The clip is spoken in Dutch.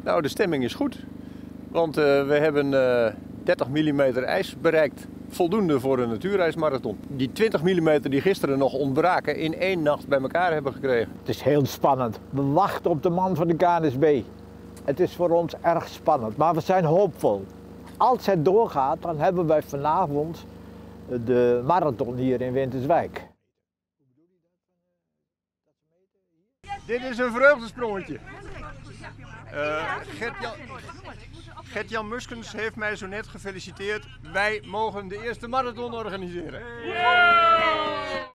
Nou, de stemming is goed. Want we hebben 30 mm ijs bereikt. Voldoende voor een natuurreismarathon. Die 20 mm die gisteren nog ontbraken in 1 nacht bij elkaar hebben gekregen. Het is heel spannend. We wachten op de man van de KNSB. Het is voor ons erg spannend, maar we zijn hoopvol. Als het doorgaat, dan hebben wij vanavond de marathon hier in Winterswijk. Dit is een vreugdesprongetje. Gert-Jan Muskens heeft mij zo net gefeliciteerd. Wij mogen de eerste marathon organiseren.